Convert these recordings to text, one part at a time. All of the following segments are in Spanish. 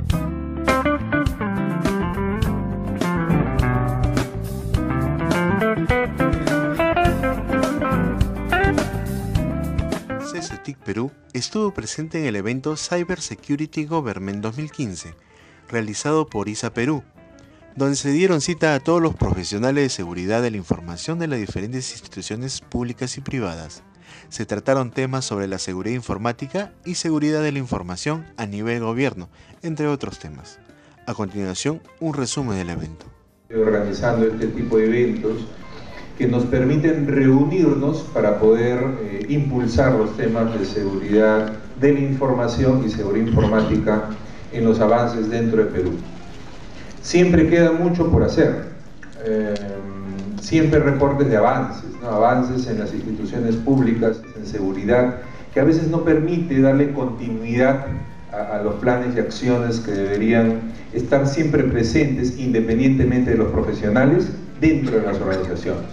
CESETIC Perú estuvo presente en el evento Cyber Security Government 2015, realizado por ISA Perú, donde se dieron cita a todos los profesionales de seguridad de la información de las diferentes instituciones públicas y privadas. Se trataron temas sobre la seguridad informática y seguridad de la información a nivel gobierno, entre otros temas. A continuación, un resumen del evento. Organizando este tipo de eventos que nos permiten reunirnos para poder impulsar los temas de seguridad de la información y seguridad informática en los avances dentro de Perú. Siempre queda mucho por hacer, siempre reportes de avances, ¿no? Avances en las instituciones públicas, en seguridad, que a veces no permite darle continuidad a los planes y acciones que deberían estar siempre presentes independientemente de los profesionales dentro de las organizaciones.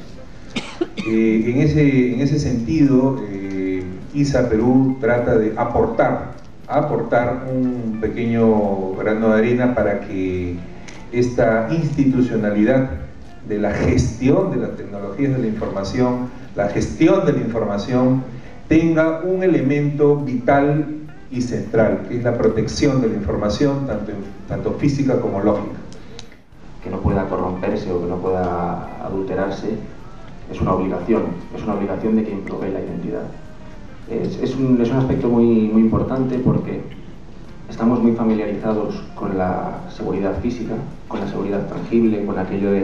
En ese sentido, ISA Perú trata de aportar un pequeño grano de arena para que esta institucionalidad de la gestión de las tecnologías de la información, la gestión de la información, tenga un elemento vital y central, que es la protección de la información, tanto física como lógica. Que no pueda corromperse o que no pueda adulterarse es una obligación de quien provee la identidad. Es un aspecto muy importante porque estamos muy familiarizados con la seguridad física, con la seguridad tangible, con aquellos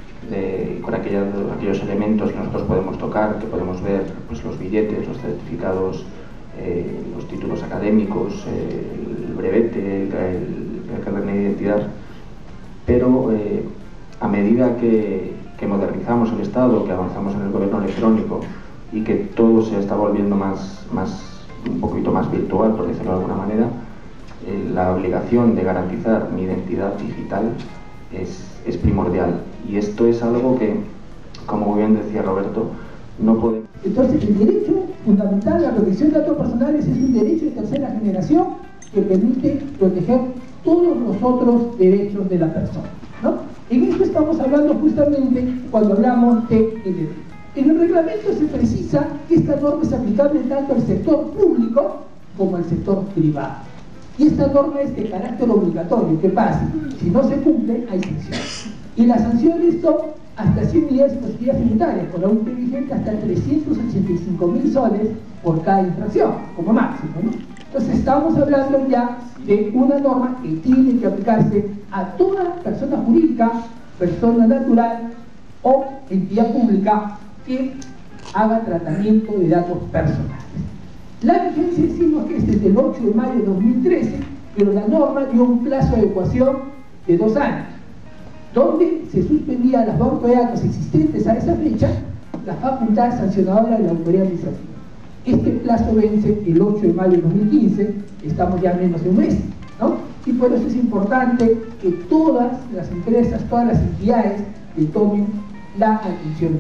elementos que nosotros podemos tocar, que podemos ver, pues los billetes, los certificados, los títulos académicos, el brevete, el carnet de identidad. Pero a medida que modernizamos el Estado, que avanzamos en el gobierno electrónico y que todo se está volviendo un poquito más virtual, por decirlo de alguna manera, la obligación de garantizar mi identidad digital es primordial. Y esto es algo que, como muy bien decía Roberto, no podemos... Entonces, el derecho fundamental a la protección de datos personales es un derecho de tercera generación que permite proteger todos los otros derechos de la persona, ¿no? En esto estamos hablando justamente cuando hablamos de derecho. En el reglamento se precisa que esta norma es aplicable tanto al sector público como al sector privado. Y esta norma es de carácter obligatorio. ¿Qué pasa? Si no se cumple, hay sanciones. Y las sanciones son hasta 100 unidades de posibilidades tributarias, por la UTE vigente hasta 385.000 soles por cada infracción, como máximo, ¿no? Entonces estamos hablando ya de una norma que tiene que aplicarse a toda persona jurídica, persona natural o entidad pública que haga tratamiento de datos personales. La vigencia decimos que es desde el 8 de mayo de 2013, pero la norma dio un plazo de adecuación de 2 años, donde se suspendía las bancos de datos existentes a esa fecha, la facultad sancionadora de la autoridad administrativa. Este plazo vence el 8 de mayo de 2015, estamos ya menos de un mes, ¿no? Y por eso es importante que todas las empresas, todas las entidades le tomen la atención.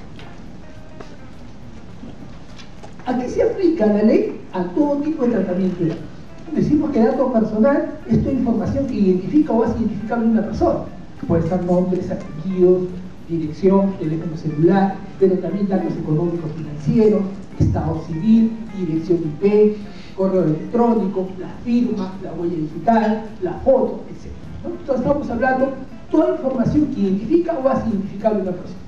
¿A qué se aplica la ley? A todo tipo de tratamiento de datos. Decimos que dato personal es toda información que identifica o hace identificable a una persona. Puede ser nombres, apellidos, dirección, teléfono celular, pero también datos económicos financieros, estado civil, dirección IP, correo electrónico, la firma, la huella digital, la foto, etc., ¿no? Entonces estamos hablando de toda información que identifica o hace identificable a una persona.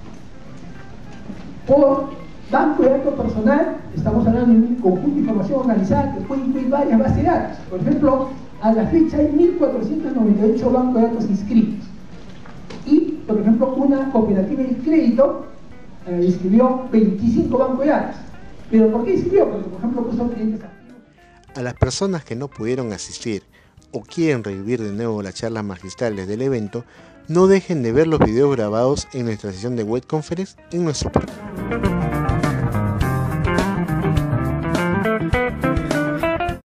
Por banco de datos personal, estamos hablando de un conjunto de información organizada que puede incluir varias bases de datos. Por ejemplo, a la fecha hay 1.498 bancos de datos inscritos. Y, por ejemplo, una cooperativa de crédito inscribió 25 bancos de datos. ¿Pero por qué inscribió? Porque, por ejemplo, puso clientes activos. A las personas que no pudieron asistir o quieren revivir de nuevo las charlas magistrales del evento, no dejen de ver los videos grabados en nuestra sesión de web conference en nuestro portal.